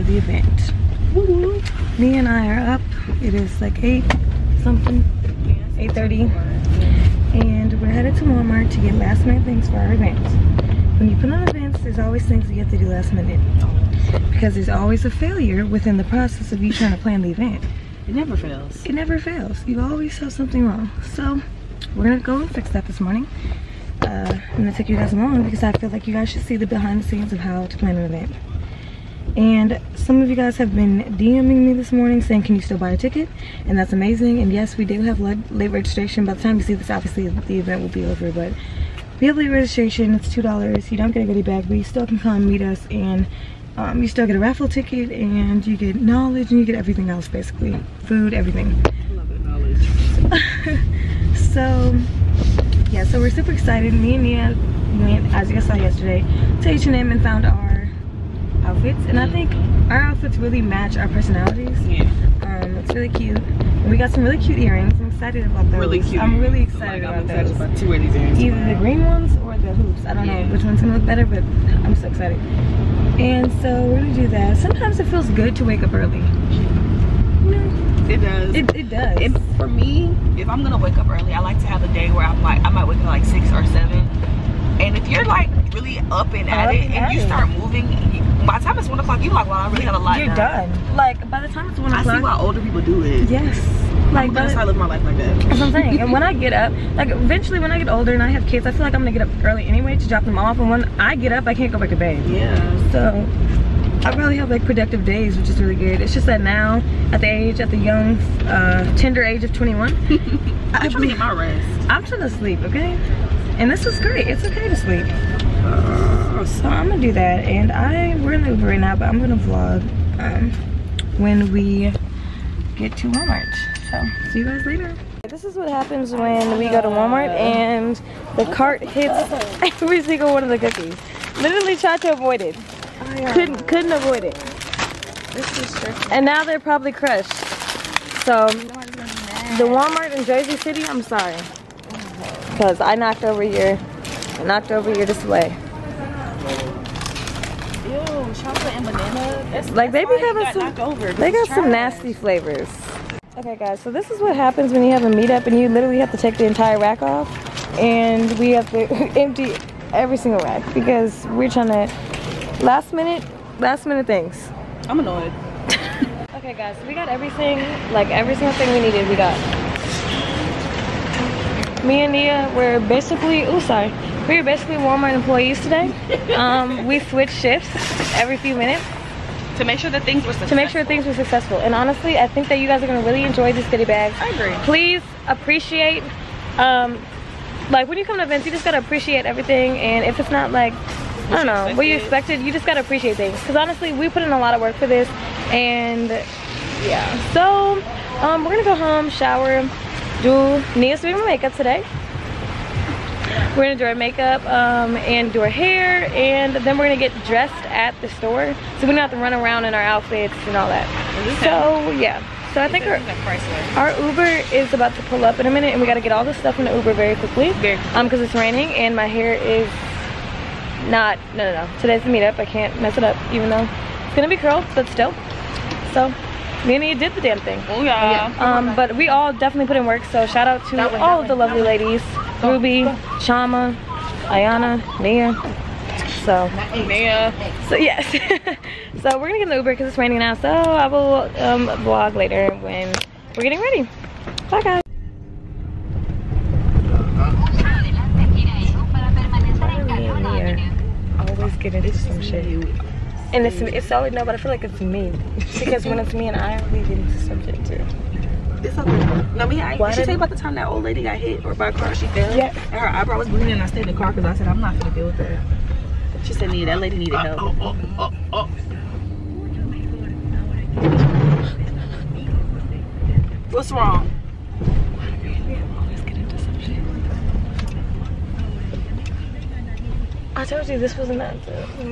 the event. Me and I are up. It is like 8 something, 8:30, and we're headed to Walmart to get last minute things for our event. When you put on events, there's always things that you have to do last minute, because there's always a failure within the process of you trying to plan the event. It never fails. It never fails. You always have something wrong. So we're gonna go and fix that this morning. I'm gonna take you guys along because I feel like you guys should see the behind the scenes of how to plan an event. And some of you guys have been DMing me this morning saying, can you still buy a ticket? And that's amazing. And yes, we do have late registration. By the time you see this, obviously the event will be over, but we have late registration. It's $2. You don't get a goodie bag, but you still can come meet us, and you still get a raffle ticket, and you get knowledge, and you get everything else, basically. Food, everything. I love that knowledge. So yeah, so we're super excited. Me and Nia went, as you guys saw yesterday, to H&M and found our outfits, and I think our outfits really match our personalities. Yeah. It's really cute. And we got some really cute earrings. I'm excited about those. Really cute. I'm really excited about those. I'm excited about 2 of these earrings. Either the green ones or the hoops. I don't know which one's gonna look better, but I'm so excited. And so we're gonna do that. Sometimes it feels good to wake up early. You know? It does. It does. And for me, if I'm gonna wake up early, I like to have a day where I'm like, I might wake up like 6 or 7. And if you're like really up and at it and you start moving, by the time it's 1 o'clock, you're like, well, I really got a lot You're done. Like by the time it's 1 o'clock. I see why older people do it. Yes. Like I'm gonna start living my life like that. That's what I'm saying. And when I get up, like eventually when I get older and I have kids, I feel like I'm gonna get up early anyway to drop them off. And when I get up, I can't go back to bed. Yeah. So I really have like productive days, which is really good. It's just that now, at the young, tender age of 21, I'm trying to get my rest. I'm trying to sleep, okay? And this is great. It's okay to sleep. So I'm gonna do that, and we're in the Uber right now, but I'm gonna vlog when we get to Walmart. So see you guys later. This is what happens when we go to Walmart and the cart hits every single one of the cookies. Literally tried to avoid it. Couldn't avoid it. This is stressful. And now they're probably crushed. So the Walmart in Jersey City, I'm sorry, because I knocked over your display. Ew, chocolate and banana. Like they be having they got some nasty flavors. Okay guys, so this is what happens when you have a meetup and you literally have to take the entire rack off, and we have to empty every single rack because we're trying to last minute things. I'm annoyed. Okay guys, so we got everything, like every single thing we needed, we got. Me and Nia were basically, we were basically Walmart employees today. We switched shifts every few minutes. To make sure that things were successful. And honestly, I think that you guys are gonna really enjoy these goodie bags. I agree. Please appreciate, like when you come to events, you just gotta appreciate everything. And if it's not like, I don't know, what you expected, you just gotta appreciate things. Because honestly, we put in a lot of work for this. And yeah, so we're gonna go home, shower, do Nia's doing my makeup today. We're gonna do our makeup and do our hair, and then we're gonna get dressed at the store, so we don't have to run around in our outfits and all that. So yeah, so I think our Uber is about to pull up in a minute, and we gotta get all this stuff in the Uber very quickly because it's raining and my hair is not, no, today's the meetup. I can't mess it up, even though it's gonna be curled, but still. So me and Nia did the damn thing. Oh yeah. But we all definitely put in work, so shout out to all of the lovely ladies. Ruby, Chama, Ayana, Nia. So yes. So we're gonna get in the Uber because it's raining now, so I will vlog later when we're getting ready. Bye guys. Always get into some shit. And it's solid now, but I feel like it's me. Because when it's me and I always get into some shit too. It's okay. No, me, did she tell you about the time that old lady got hit or by a car? She fell. Yeah. And her eyebrow was bleeding, and I stayed in the car because I said I'm not gonna deal with that. She said, "Nia, that lady needed help." What's wrong? Let's get into some shit. I told you this wasn't that.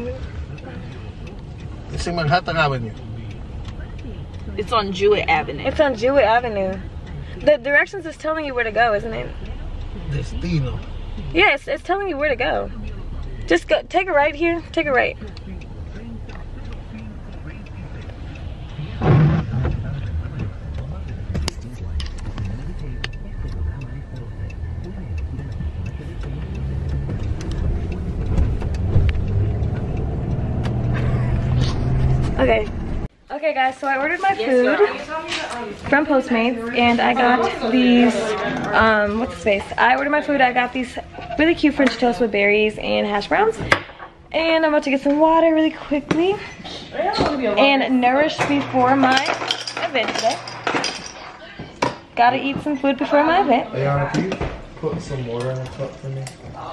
It's in Manhattan Avenue. It's on Jewett Avenue. It's on Jewett Avenue. The directions is telling you where to go, isn't it? Destino. Yeah, it's telling you where to go. Just go, take a right here. Take a right. Okay. Okay guys, so I ordered my food from Postmates and I got these, what's the space? I ordered my food, I got these really cute French toast with berries and hash browns. And I'm about to get some water really quickly and nourish before my event today. Gotta eat some food before my event. Ayana, can you put some water in the cup for me?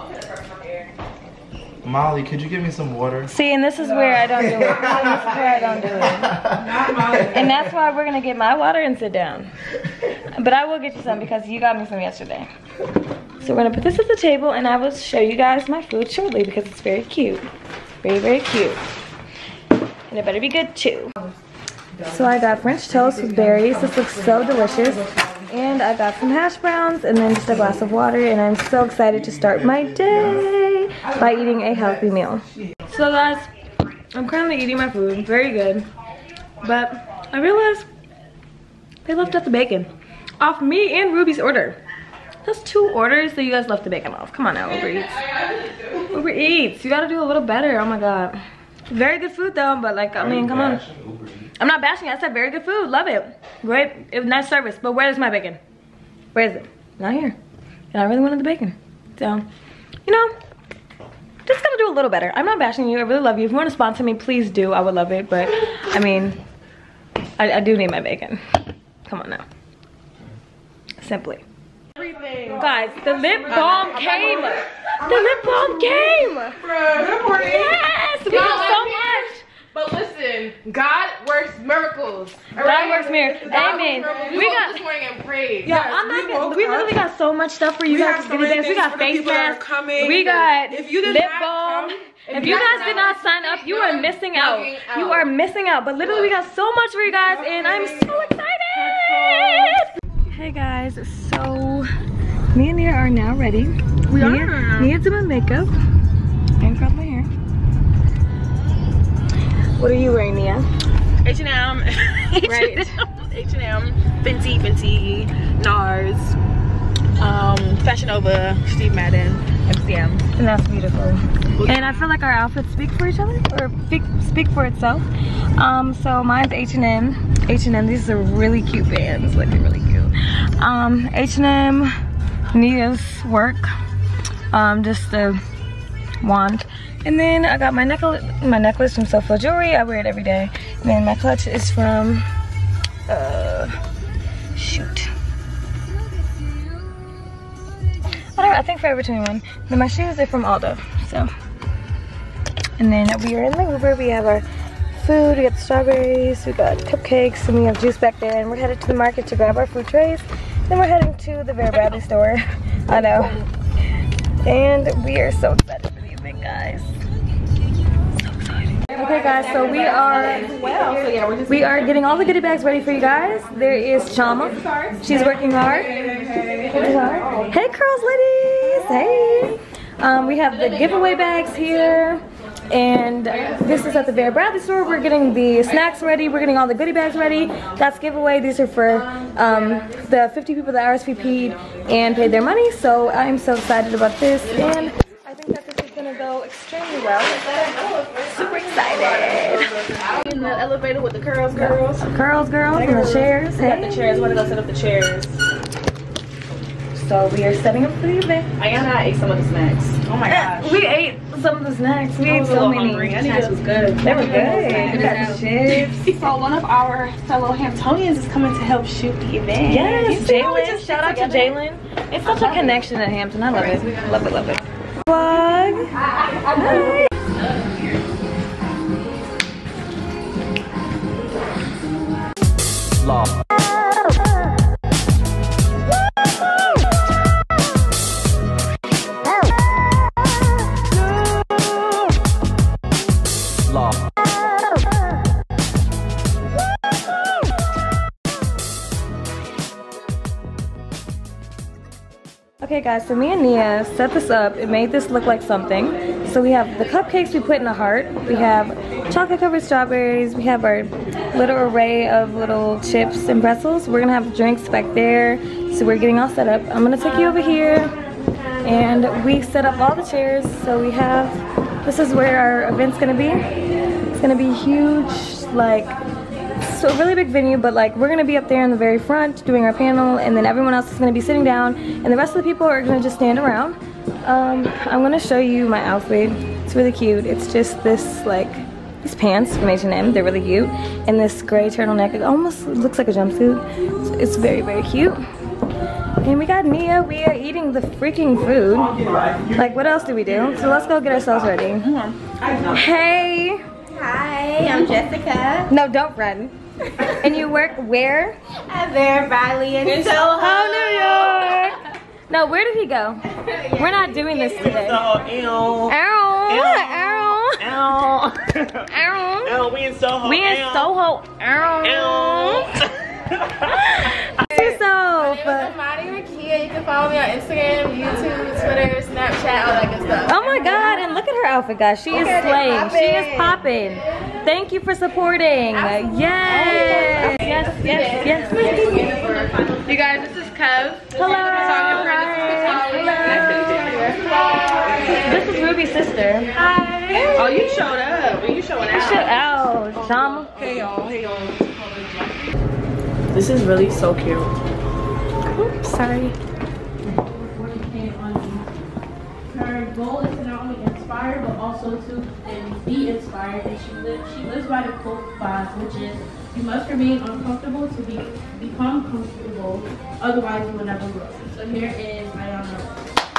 Molly, could you give me some water? See, and this is where I don't do it. This is where I don't do it. And that's why we're gonna get my water and sit down. But I will get you some because you got me some yesterday. So we're gonna put this at the table and I will show you guys my food shortly because it's very cute. Very, very cute. And it better be good too. So I got French toast with berries. This looks so delicious. And I got some hash browns and then just a glass of water, and I'm so excited to start my day by eating a healthy meal. So guys, I'm currently eating my food, very good, but I realized they left out the bacon off me and Ruby's order. That's 2 orders that you guys left the bacon off. Come on now, Uber Eats. Uber Eats, you gotta do a little better, oh my god. Very good food though, but like, I mean, come on. I'm not bashing it, I said very good food, love it. Great, it was nice service, but where's my bacon? Where is it? Not here. And I really wanted the bacon. So, you know, just gotta do a little better. I'm not bashing you, I really love you. If you wanna sponsor me, please do, I would love it. But, I mean, I do need my bacon. Come on now. Simply. Guys, the lip balm came. The lip balm came. Yes, we have so much. But listen, God works miracles. God works miracles. Amen. We got this morning and prayed. Yeah, I'm not gonna, we literally got so much stuff for you guys. We got face masks. We got lip balm. If you guys did not sign up, you are missing out. You are missing out. But literally, we got so much for you guys, and I'm so excited. Hey guys, so me and Nia are now ready. Nia did my makeup and curled my hair. What are you wearing, Nia? H&M. Right. H&M. Fenty, NARS, Fashion Nova, Steve Madden, MCM. And that's beautiful. And I feel like our outfits speak for each other, or speak for itself. So mine's H&M. H&M, these are really cute bands, like they're really cute. H&M, Nia's work, just a wand. And then I got my necklace from Soulful Jewelry. I wear it every day. And then my clutch is from, shoot. I think Forever 21. Then my shoes are from Aldo, so. And then we are in the Uber. We have our food, we got the strawberries, we got cupcakes, and we have juice back there. And we're headed to the market to grab our food trays. Then we're heading to the Vera Bradley store. I know. And we are so excited for the event, guys. So excited. Okay guys, so we are getting all the goodie bags ready for you guys. There is Chama. She's working hard. Hey curls ladies! Hey! We have the giveaway bags here. And this is at the Vera Bradley store. We're getting the snacks ready. We're getting all the goodie bags ready. That's giveaway. These are for the 50 people that RSVP'd and paid their money. So I'm so excited about this. And I think that this is going to go extremely well. Super excited. In the elevator with the curls girls. Curls girls and the chairs. Hey. The chairs. I want to go set up the chairs. So we are setting up for the event. I ate some of the snacks. Oh my gosh. We ate some of the snacks. We ate so many. The snacks was good. They were good. We got chips. So one of our fellow Hamptonians is coming to help shoot the event. Yes, Jalen. Shout out to Jalen. It's such a connection at Hampton. I love it. Love it, love it. Vlog. Hi. Okay guys, so me and Nia set this up. It made this look like something. So we have the cupcakes we put in a heart. We have chocolate covered strawberries. We have our little array of little chips and pretzels. We're gonna have drinks back there. So we're getting all set up. I'm gonna take you over here. And we set up all the chairs. So we have, this is where our event's gonna be. It's gonna be huge. like so a really big venue, but like we're gonna be up there in the very front doing our panel, and then everyone else is gonna be sitting down, and the rest of the people are gonna just stand around. I'm gonna show you my outfit. It's really cute. It's just this like these pants from H&M. They're really cute, and this gray turtleneck. It almost looks like a jumpsuit. So it's very, very cute. And we got Nia. We are eating the freaking food. Like, what else do we do? So let's go get ourselves ready. Hey. Hi, I'm Jessica. No, don't run. And you work where? At Vera Bradley in Soho. Oh, New York. No, where did he go? We're not doing this today. We in Soho. We in Soho. Yourself. I'm Madi Rakia. You can follow me on Instagram, YouTube, Twitter, Snapchat, all that good stuff. Oh my God, and look at her outfit, guys. She is slaying. She is popping. Thank you for supporting. Yes. Yes. You guys, this is Kev. Hello. This is Ruby's sister. Hi. Oh, you showed up. You showing out. Shout out, Shama. Hey y'all. This is really so cute. Oops, sorry. Her goal is to not only inspire but also to be inspired, and she lives by the quote 5, which is, you must remain uncomfortable to become comfortable, otherwise you will never grow. So here is Ayana.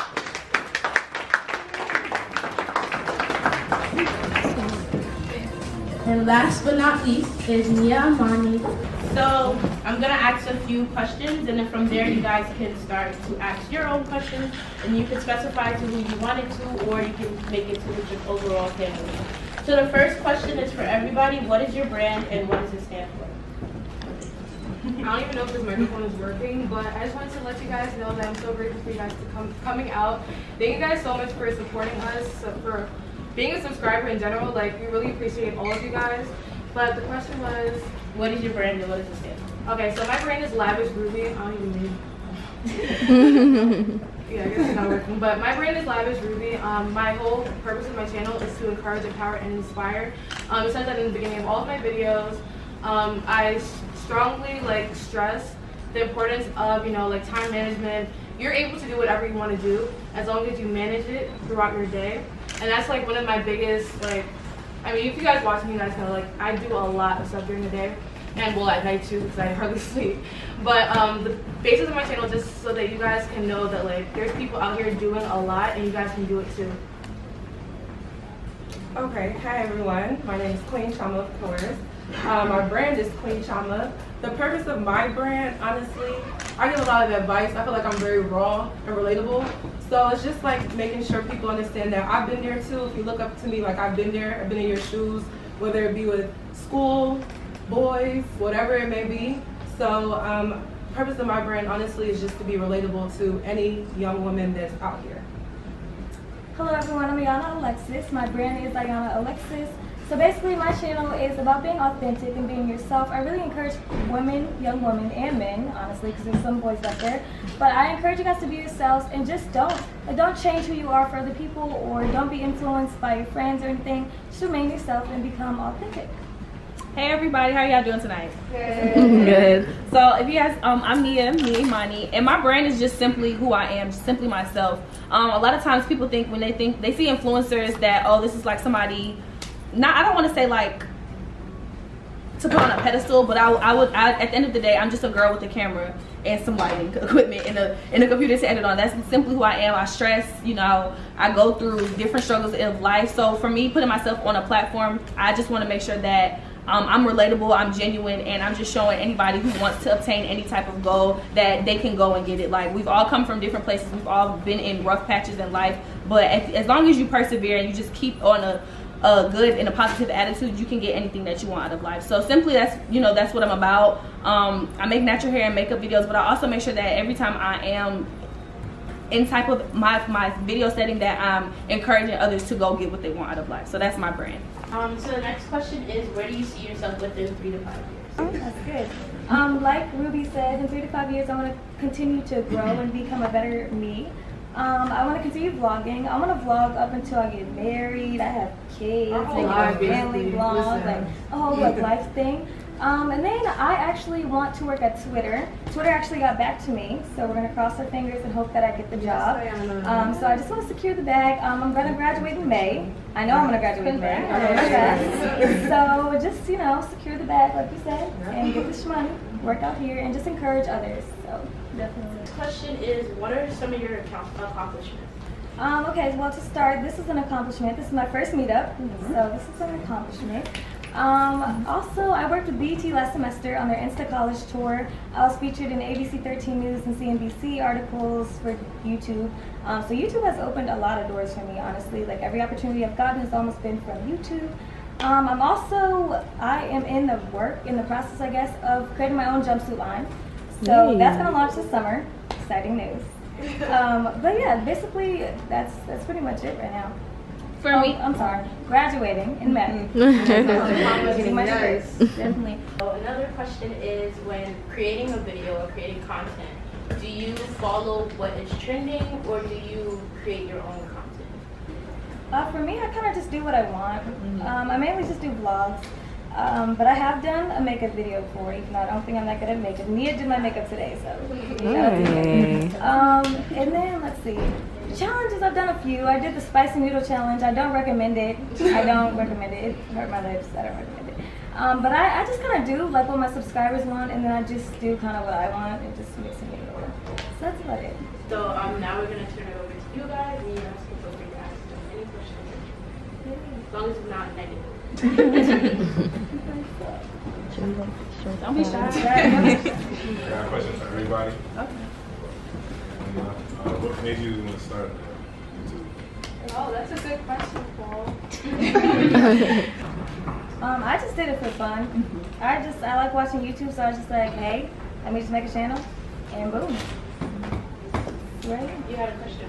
And last but not least is Nia Amani. So I'm gonna ask a few questions, and then from there you guys can start to ask your own questions, and you can specify to who you want it to, or you can make it to the overall family. So the first question is for everybody. What is your brand and what does it stand for? I don't even know if this microphone is working, but I just wanted to let you guys know that I'm so grateful for you guys to coming out. Thank you guys so much for supporting us, for being a subscriber in general. Like, we really appreciate all of you guys. But the question was, What is your brand and what does it stand for? okay, so my brand is Lavish Ruby. I don't even need. Yeah, I guess it's not working. But my brand is Lavish Ruby. My whole purpose of my channel is to encourage, empower, and inspire. It says that in the beginning of all of my videos. I strongly stress the importance of time management. You're able to do whatever you want to do as long as you manage it throughout your day, and that's one of my biggest I mean, if you guys watch me, you guys know I do a lot of stuff during the day, and well at night too because I hardly sleep. But the basis of my channel is just so that you guys can know that there's people out here doing a lot, and you guys can do it too. Okay, hi everyone. My name is Queen Chama, of course. My brand is Queen Chama. The purpose of my brand, honestly, I give a lot of advice. I feel like I'm very raw and relatable. So it's just making sure people understand that I've been there too. If you look up to me, I've been there. I've been in your shoes, whether it be with school, boys, whatever it may be. So purpose of my brand, honestly, is just to be relatable to any young woman that's out here. Hello everyone, I'm Ayana Alexis. My brand is Ayana Alexis. So basically my channel is about being authentic and being yourself. I really encourage women, young women, and men, honestly, because there's some boys out there. But I encourage you guys to be yourselves and just don't change who you are for other people, or don't be influenced by your friends or anything. Just remain yourself and become authentic. Hey everybody, how y'all doing tonight? Good. So if you guys, I'm Nia Imani, and my brand is just simply who I am, just simply myself. A lot of times people think when they see influencers that, oh, this is somebody, I don't want to say to put on a pedestal, but I at the end of the day, I'm just a girl with a camera and some lighting equipment and a computer to edit on. That's simply who I am. I stress, I go through different struggles of life. So for me, putting myself on a platform, I just want to make sure that I'm relatable, I'm genuine, and I'm just showing anybody who wants to obtain any type of goal that they can go and get it. We've all come from different places, we've all been in rough patches in life, but as long as you persevere and you just keep on a good and a positive attitude, you can get anything that you want out of life. So simply that's what I'm about. I make natural hair and makeup videos, but I also make sure that every time I am in type of my video setting that I'm encouraging others to go get what they want out of life. So that's my brand. So the next question is, where do you see yourself within 3 to 5 years? Oh, that's good. Like Ruby said, in 3 to 5 years, I want to continue to grow and become a better me. I want to continue vlogging. I want to vlog up until I get married. I have kids, like a family vlog, like a whole life thing. And then I actually want to work at Twitter. Twitter actually got back to me, so we're gonna cross our fingers and hope that I get the job. So I just want to secure the bag. I'm gonna graduate in May. I know I'm gonna graduate in May. So just, you know, secure the bag like you said, and get this money, work out here, and just encourage others. So definitely. The question is, what are some of your accomplishments? Okay, well, to start, this is an accomplishment. This is my first meetup, so this is an accomplishment. Also, I worked with BET last semester on their Insta College tour. I was featured in ABC 13 News and CNBC articles for YouTube. So YouTube has opened a lot of doors for me, honestly. Like, every opportunity I've gotten has almost been from YouTube. I am in the process, I guess, of creating my own jumpsuit line. So that's gonna launch this summer. Exciting news. But yeah, basically that's pretty much it right now. For me, I'm sorry, graduating in May. Getting my degree. Definitely. So another question is, when creating a video or creating content, do you follow what is trending or do you create your own content? For me, I kind of just do what I want. I mainly just do vlogs. But I have done a makeup video before, even though I don't think I'm that good at makeup. Nia did my makeup today, so. And then, let's see. Challenges, I've done a few. I did the spicy noodle challenge. I don't recommend it. I don't recommend it. It hurt my lips. I don't recommend it. But I just kind of do like what my subscribers want, and then I just do kind of what I want and just mix it over. So that's about it. So now we're going to turn it over to you guys, and you guys can feel free to ask them any questions. As long as it's not negative. Don't be shy. I got a question for everybody. Okay. What made you want to start YouTube? Oh, that's a good question, Paul. I just did it for fun. I like watching YouTube, so I was just like, hey, let me just make a channel, and boom. Right? You had a question.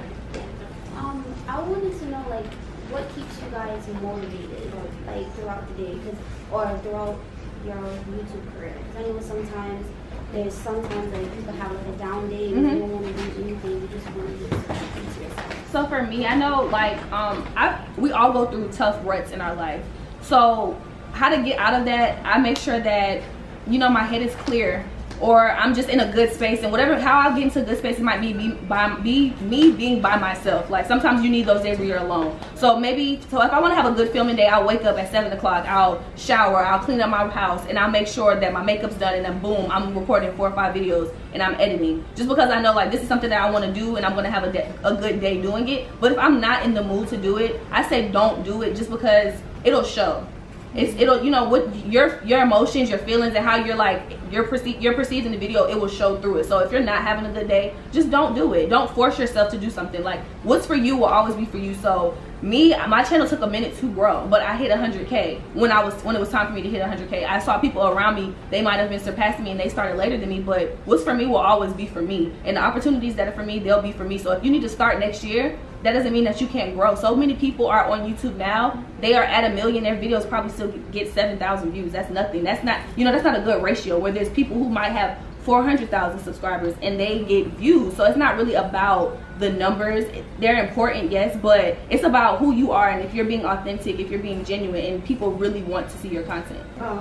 I wanted to know, like, what keeps you guys motivated, like, throughout the day, or throughout your YouTube career? Because I know sometimes like people have like a down day, you don't want to do anything, you just want to do something to yourself. So for me, I know like we all go through tough ruts in our life. So how to get out of that, I make sure that, you know, my head is clear, or I'm just in a good space, and how I get into a good space, it might be me being by myself. Like sometimes you need those days where you're alone. So if I want to have a good filming day, I'll wake up at 7 o'clock, I'll shower, I'll clean up my house, and I'll make sure that my makeup's done, and then boom, I'm recording 4 or 5 videos and I'm editing. Just because I know like this is something that I want to do and I'm going to have a good day doing it. But if I'm not in the mood to do it, I say don't do it, just because it'll show. It'll, you know, what your emotions, your feelings, and how you're perceived in the video, it will show through it. So if you're not having a good day, just don't do it. Don't force yourself to do something. Like what's for you will always be for you. So my channel took a minute to grow, but I hit 100K when it was time for me to hit 100K. I saw people around me, they might have been surpassing me and they started later than me, but what's for me will always be for me, and the opportunities that are for me, they'll be for me. So if you need to start next year, that doesn't mean that you can't grow. So many people are on YouTube now, they are at 1 million, their videos probably still get 7,000 views. That's nothing. That's not, you know, that's not a good ratio, where there's people who might have 400,000 subscribers and they get views. So it's not really about the numbers. They're important, yes, but it's about who you are, and if you're being authentic, if you're being genuine, and people really want to see your content.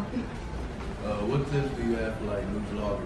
What tips do you have for like new vloggers?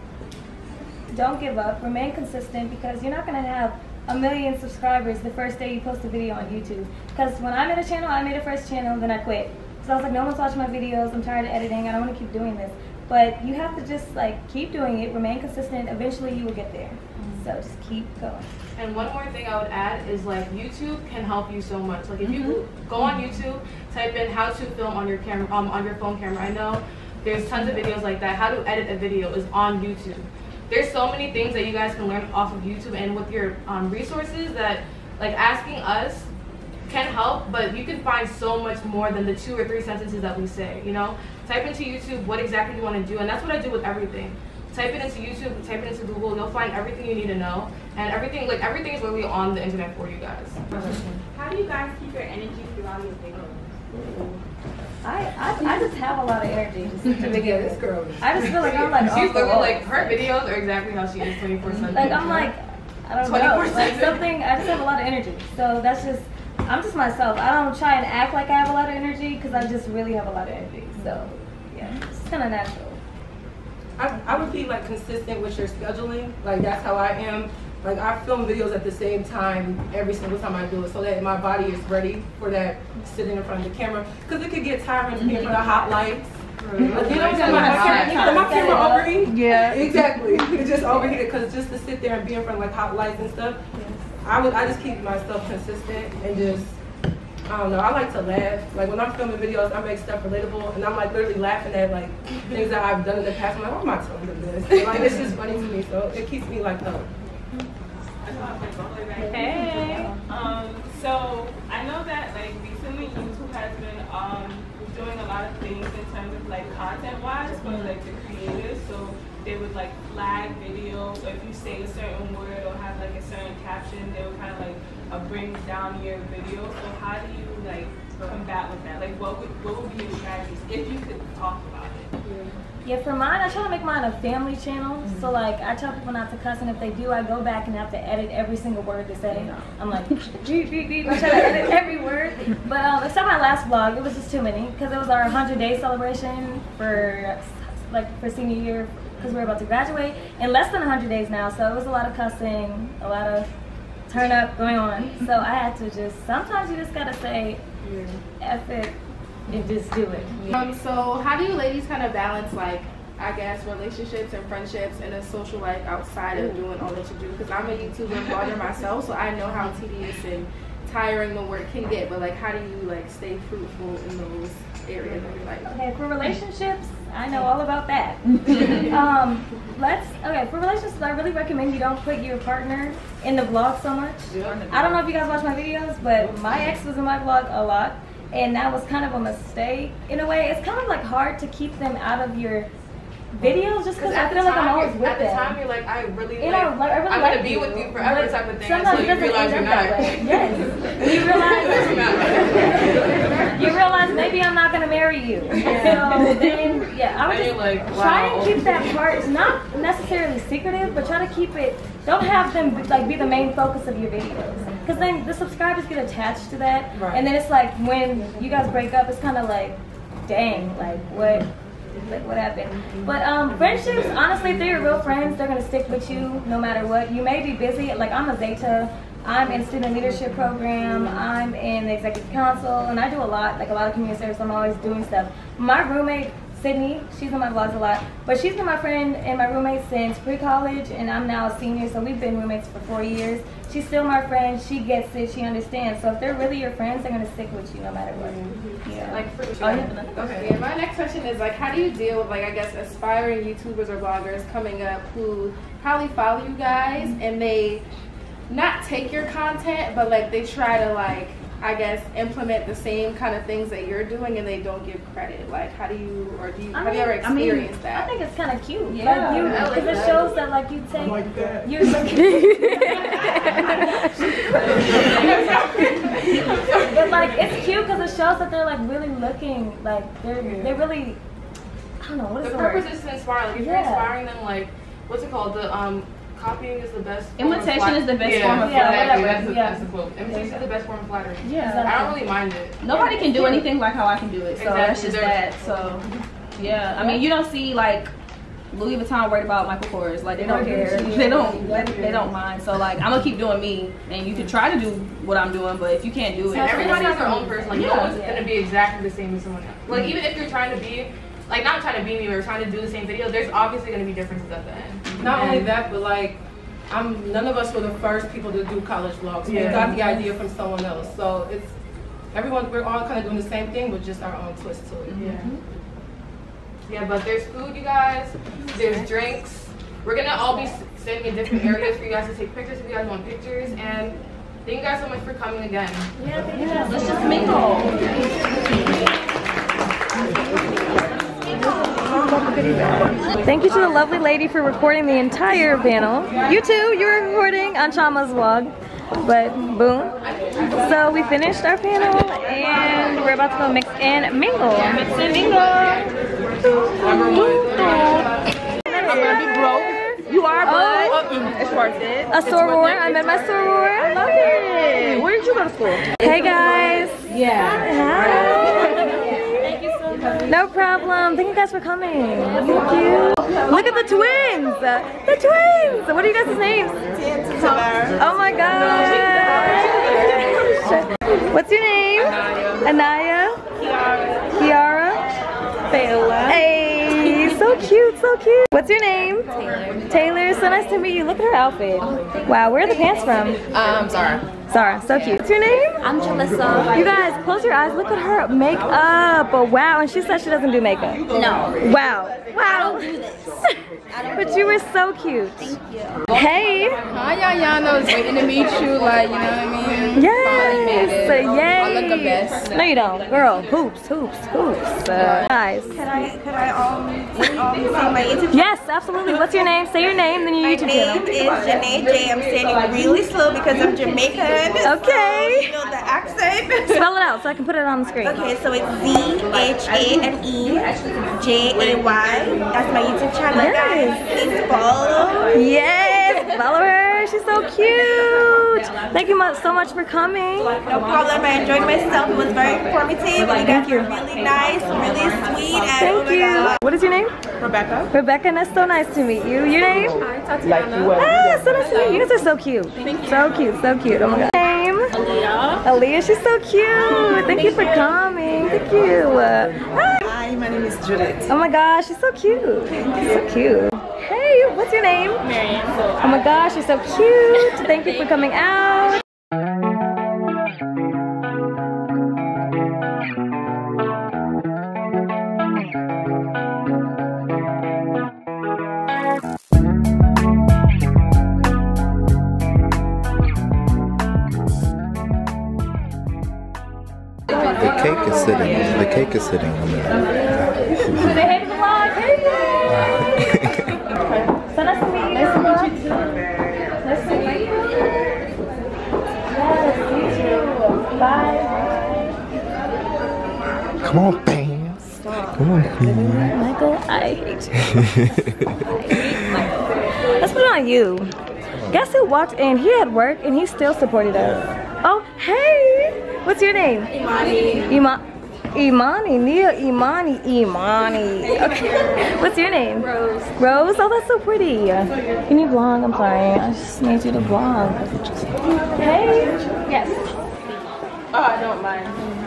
Don't give up. Remain consistent, because you're not going to have 1 million subscribers the first day you post a video on YouTube. Because when I made a channel, I made a first channel, then I quit. So I was like, no one's watching my videos, I'm tired of editing, I don't want to keep doing this. But you have to just like keep doing it, remain consistent, eventually you will get there. So just keep going. And one more thing I would add is like YouTube can help you so much. Like if you go on YouTube, type in how to film on your camera, on your phone camera. I know there's tons of videos like that. How to edit a video is on YouTube. There's so many things that you guys can learn off of YouTube, and with your resources, that like asking us can help, but you can find so much more than the 2 or 3 sentences that we say, you know? Type into YouTube what exactly you want to do, and that's what I do with everything. Type it into YouTube, type it into Google, you'll find everything you need to know, and everything is literally on the internet for you guys. How do you guys keep your energy throughout your videos? I just have a lot of energy just to begin with. I just feel like I'm like she's literally like, her videos are exactly how she is 24/7. Like I'm like, I don't know. Like something, I just have a lot of energy. So that's just, I'm just myself. I don't try and act like I have a lot of energy because I just really have a lot of energy. So yeah, it's kind of natural. I would be like consistent with your scheduling. Like that's how I am. Like I film videos at the same time every single time I do it, so that my body is ready for that sitting in front of the camera. Because it could get tiring to be in front of hot lights. You know what I'm saying? My camera overheat? Yeah, exactly. It's just overheated because just to sit there and be in front of like hot lights and stuff. I just keep myself consistent and just, I don't know, I like to laugh. Like when I'm filming videos, I make stuff relatable and I'm like literally laughing at like things that I've done in the past. I'm like, why am I telling them this? And, like it's just funny to me, so it keeps me like up. Hey, so I know that like recently YouTube has been doing a lot of things in terms of like content-wise for like the creators. So they would like flag videos, or if you say a certain word or have like a certain caption, they would kind of like bring down your video. So how do you like combat with that? Like what would be your strategies if you could talk about it? Yeah, for mine, I try to make mine a family channel. So like, I tell people not to cuss, and if they do, I go back and have to edit every single word they say. I'm like, beep, beep, beep. I try to edit every word. But except my last vlog, it was just too many because it was our 100-day celebration for senior year because we were about to graduate in less than 100 days now. So it was a lot of cussing, a lot of turn up going on. So I had to just, sometimes you just gotta say, F it. And just do it. So how do you ladies kind of balance like, I guess, relationships and friendships in a social life outside of doing all that you do? Because I'm a YouTuber and blogger myself, so I know how tedious and tiring the work can get. But like, how do you like stay fruitful in those areas of your life? Okay, for relationships, I know all about that. For relationships, I really recommend you don't put your partner in the vlog so much. I don't know if you guys watch my videos, but my ex was in my vlog a lot. And that was kind of a mistake in a way. It's kind of like hard to keep them out of your videos just because I feel like I'm always with them. At the time, you're like, I really like, I'm gonna be with you forever type of thing. Sometimes until you realize you're not. Yes. You realize maybe I'm not gonna marry you. So then, yeah, I would just like, wow. try and keep that part not necessarily secretive, but try to keep it. Don't have them like be the main focus of your videos, because then the subscribers get attached to that, and then it's like when you guys break up, it's kind of like, dang, like what happened? But friendships, honestly, if they're real friends, they're gonna stick with you no matter what. You may be busy. Like I'm a Zeta, I'm in student leadership program, I'm in the executive council, and I do a lot of community service. I'm always doing stuff. My roommate, Sydney, she's in my vlogs a lot, but she's been my friend and my roommate since pre-college, and I'm now a senior, so we've been roommates for 4 years. She's still my friend, she gets it, she understands. So if they're really your friends, they're gonna stick with you no matter what. Yeah. Like okay. Yeah, my next question is like, how do you deal with like, I guess, aspiring YouTubers or bloggers coming up who probably follow you guys and they not take your content, but like they try to like, I guess, implement the same kind of things that you're doing and they don't give credit? Like, how do you, or do you, have you ever experienced that? I think it's kind of cute. Yeah. Because it shows that, like, you take, like that. you're but, like, it's cute because it shows that they're, like, really looking, like, they're really, I don't know, what is the word? The purpose is to inspire. Like, if you're inspiring them, like, what's it called? Copying is the best. Imitation is the best form of flattery. That's the quote. Imitation is the best form of flattery. Yeah. I don't really mind it. Nobody can do anything like how I can do it. So that's just that. So yeah. I mean, you don't see like Louis Vuitton worried about Michael Kors. Like they don't care. They don't mind. So like I'm gonna keep doing me, and you can try to do what I'm doing, but if you can't do it, everybody has their own person. Like no one's gonna be exactly the same as someone else. Like even if you're trying to be. Like, not trying to be me, or trying to do the same video, there's obviously going to be differences at the end. Not only that, but like, none of us were the first people to do college vlogs. We got the idea from someone else. So it's, we're all kind of doing the same thing, with just our own twist to it. Yeah, but there's food, you guys. There's drinks. We're going to all be sitting in different areas for you guys to take pictures if you guys want pictures. And thank you guys so much for coming again. Yeah, let's just mingle. Thank you to the lovely lady for recording the entire panel. You too, you were recording on Chama's vlog. But boom. So we finished our panel and we're about to go mix and mingle. Mix and mingle. I'm gonna be broke. You are, bud. It's worth it. A soror. I met my soror. I love it. Where did you go to school? Hey guys. Yeah. Hi. No problem. Thank you guys for coming. Thank you. Look at the twins. The twins. What are you guys' names? Oh my gosh. What's your name? Anaya. Kiara. Bella. Hey, so cute, so cute. What's your name? Taylor. Taylor, so nice to meet you. Look at her outfit. Wow, where are the pants from? Zara. Zara, so cute. What's your name? I'm Jalissa. You guys, close your eyes. Look at her makeup. Oh, wow, and she said she doesn't do makeup. No. Wow. Wow. I don't do this. But you were so cute. Thank you. Hey. Hi, Yana. I was waiting to meet you. Like, you know what I mean? Yes. Yay. I look the best. No, you don't. Girl, hoops, hoops, hoops. Guys. Could I say my YouTube? Yes, absolutely. What's your name? Say your name, then your YouTube channel. My name is Janae J. I'm saying it really slow because I'm Jamaican. Okay. So, you know the accent. Spell it out so I can put it on the screen. Okay, so it's ZHANEJAY. That's my YouTube channel, guys. Please follow. Yes, follow her. She's so cute. Thank you so much for coming. No problem. I enjoyed myself. It was very informative. You guys were really nice, really sweet. And Thank you. What is your name? Rebecca. Rebecca, and that's so nice to meet you. Your name? Hi, Tatiana. Ah, so nice to meet you. You guys are so cute. Thank you. So cute, so cute. Oh my god. Name? Aaliyah. Aaliyah, she's so cute. Thank you for coming. Thank you. Hi, my name is Judith. Oh my gosh, she's so cute. She's so cute. Hey, what's your name? Marianne. Oh my gosh, you're so cute. Thank you for coming out. The cake is sitting. The cake is sitting on there. Say hey to the vlog. Hey. So nice to meet you. Nice to meet you too. Nice to meet you. Yes, you too. Bye. Come on, fans. Come on, fans. Michael, I hate you. Let's put it on you. Guess who walked in? He had work and he still supported us. Oh, hey. What's your name? Imani, Nia Imani. Okay. What's your name? Rose. Rose? Oh, that's so pretty. Can you vlog? I'm sorry. I just need you to vlog. Hey. Yes. Oh, I don't mind.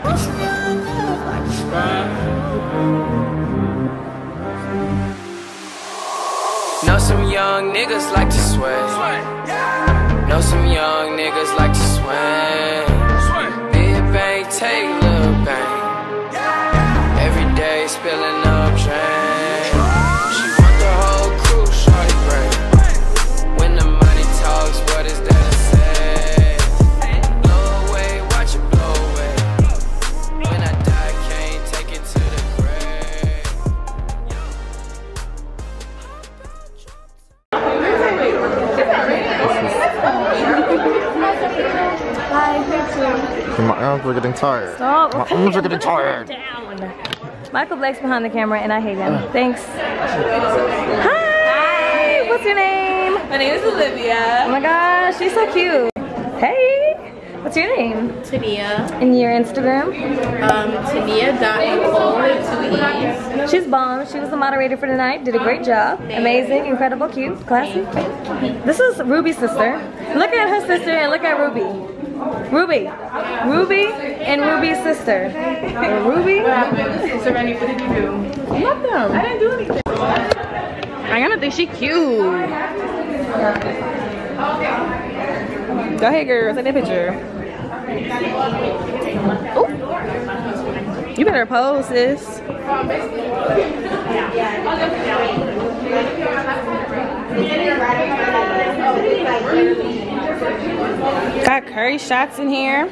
Know some young niggas like to sweat. Know some young niggas like to swing. Big bang, take little bang. Every day spilling up drain. She want the whole crew, shorty break. When the money talks, what is there to say? Blow away, watch it blow away. When I die, can't take it to the grave. My arms were getting tired. Stop. My arms are getting tired. Down. Michael Blake's behind the camera and I hate him. Thanks. Hi. What's your name? My name is Olivia. Oh my gosh, she's so cute. Hey. What's your name? Tania. And your Instagram? Tania.Nicole with 2 E's. She's bomb. She was the moderator for tonight. Did a great job. Amazing, incredible, cute, classy. This is Ruby's sister. Look at her sister and look at Ruby. Ruby and Ruby's sister. Ruby. So Randy, what did you do? Nothing. I didn't do anything. I gotta think she cute. Go ahead, girl. Take that picture. Ooh. You better pose, sis. Got curry shots in here.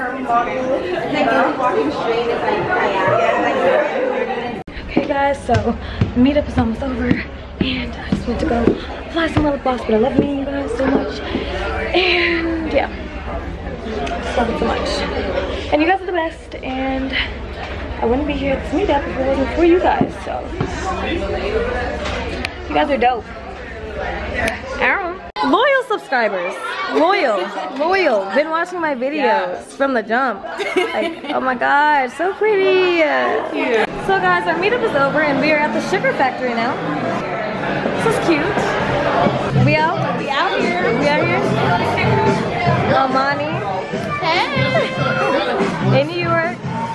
Okay guys, so the meetup is almost over and I just went to go fly some lip gloss, but I love meeting you guys so much. And yeah, love it so much. And you guys are the best, and I wouldn't be here at this meetup if it wasn't for you guys, so you guys are dope. Aaron. subscribers. Loyal. Been watching my videos from the jump. Like, oh my god, so pretty. So guys, our meetup is over and we are at the Sugar Factory now. This is cute. We out here. Amani. Hey. In New York.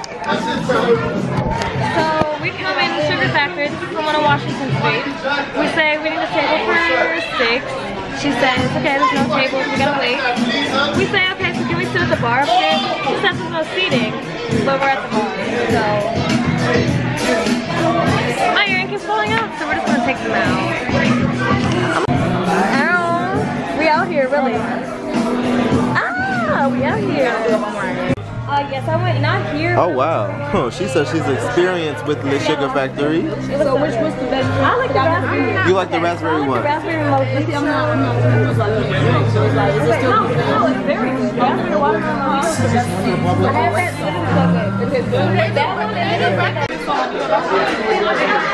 So we come in the Sugar Factory. This is the one on Washington Street. We say we need a table for 6. She says, okay, there's no tables, we gotta wait. We say, okay, so can we sit at the bar upstairs? She says there's no seating, but we're at the bar. So my earring keeps falling out, so we're just gonna take them out. Ow. We out here, really. Ah, we out here. Yes, I went not here. Oh wow. Oh, she said she's experienced with the Sugar Factory. So which was the best? I like the raspberry. You like the raspberry one? The raspberry most. I'm not. No, it's very good. Raspberry watermelon. I had that. This is so good. That one is